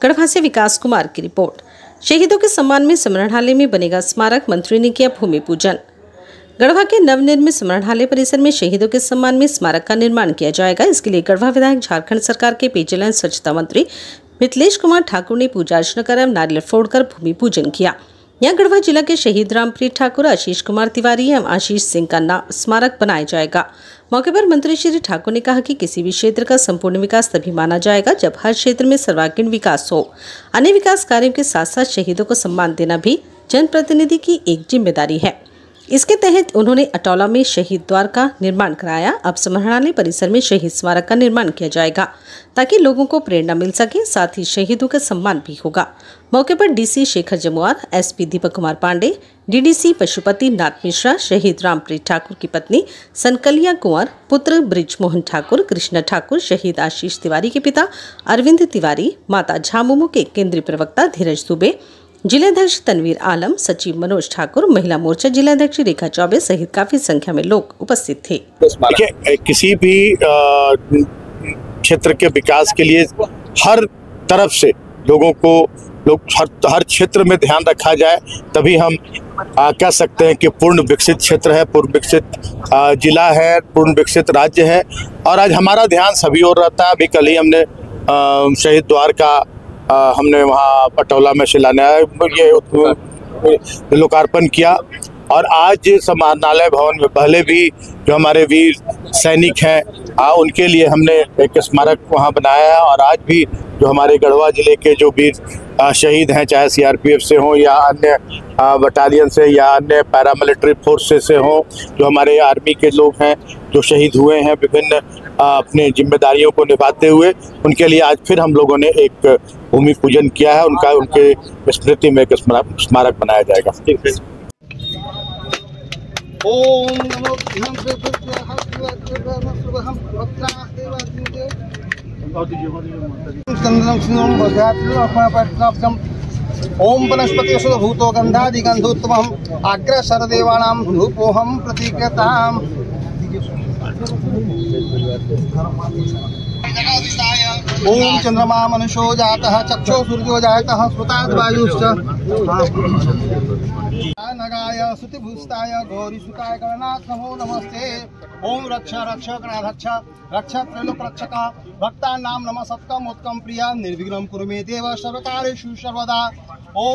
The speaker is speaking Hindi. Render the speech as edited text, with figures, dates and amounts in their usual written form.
गढ़वा से विकास कुमार की रिपोर्ट। शहीदों के सम्मान में स्मरणालय में बनेगा स्मारक, मंत्री ने किया भूमि पूजन। गढ़वा के नवनिर्मित स्मरणालय परिसर में शहीदों के सम्मान में स्मारक का निर्माण किया जाएगा। इसके लिए गढ़वा विधायक, झारखंड सरकार के पेयजल एवं स्वच्छता मंत्री मिथिलेश कुमार ठाकुर ने पूजा अर्चना कर नारियल फोड़कर भूमि पूजन किया। यहाँ गढ़वा जिला के शहीद रामप्रीत ठाकुर, आशीष कुमार तिवारी एवं आशीष सिंह का स्मारक बनाया जाएगा। मौके पर मंत्री श्री ठाकुर ने कहा कि किसी भी क्षेत्र का संपूर्ण विकास तभी माना जाएगा जब हर क्षेत्र में सर्वांगीण विकास हो। अन्य विकास कार्यों के साथ साथ शहीदों को सम्मान देना भी जनप्रतिनिधि की एक जिम्मेदारी है। इसके तहत उन्होंने अटौला में शहीद द्वार का निर्माण कराया। अब स्मरणालय परिसर में शहीद स्मारक का निर्माण किया जाएगा ताकि लोगों को प्रेरणा मिल सके, साथ ही शहीदों का सम्मान भी होगा। मौके पर DC Shekhar Jamuar, SP Deepak Kumar Pandey, DDC Pashupati Nath Mishra, शहीद रामप्रीत ठाकुर की पत्नी सनकलिया कुंवर, पुत्र ब्रिज मोहन ठाकुर, कृष्णा ठाकुर, शहीद आशीष तिवारी के पिता अरविंद तिवारी, माता झामुमो के केंद्रीय प्रवक्ता धीरज दुबे, जिलाध्यक्ष तनवीर आलम, सचिव मनोज ठाकुर, महिला मोर्चा जिलाध्यक्ष रेखा चौबे सहित काफी संख्या में लोग उपस्थित थे। किसी भी क्षेत्र के विकास के लिए हर तरफ से लोगों को हर क्षेत्र में ध्यान रखा जाए, तभी हम कह सकते हैं कि पूर्ण विकसित क्षेत्र है, पूर्ण विकसित जिला है, पूर्ण विकसित राज्य है। और आज हमारा ध्यान सभी ओर रहता है। अभी कल ही हमने शहीद द्वार का हमने वहाँ अटौला में शिलान्यास ये लोकार्पण किया। और आज समाहरणालय भवन में पहले भी जो हमारे वीर सैनिक हैं उनके लिए हमने एक स्मारक वहाँ बनाया है। और आज भी जो हमारे गढ़वा जिले के जो वीर शहीद हैं, चाहे सीआरपीएफ से हों या अन्य बटालियन से या अन्य पैरामिलिट्री फोर्सेस से हों, जो हमारे आर्मी के लोग हैं जो शहीद हुए हैं विभिन्न अपने जिम्मेदारियों को निभाते हुए, उनके लिए आज फिर हम लोगों ने एक भूमि पूजन किया है। उनके स्मृति में एक स्मारक बनाया जाएगा। ओम नमो ओम वनस्पति भूतो गंधादिगंधोत्तमम् आग्रह सर्वदेवानां धूपोऽहं प्रतीक्यताम्। ओम चंद्रमा मनुष्यो जातः चक्षो सूर्यो जातः श्रुताद् वायुश्च नगाय स्तुतिभूषिताय गौरीसुताय गणनाथ नमो नमस्ते। ओम रक्ष रक्ष गणाध्यक्ष रक्ष त्रैलोक रक्षक भक्तानां नमः सत्कम उत्कम प्रिया निर्विघ्नं कुरु मे देव सर्वकार्येषु सर्वदा। ओम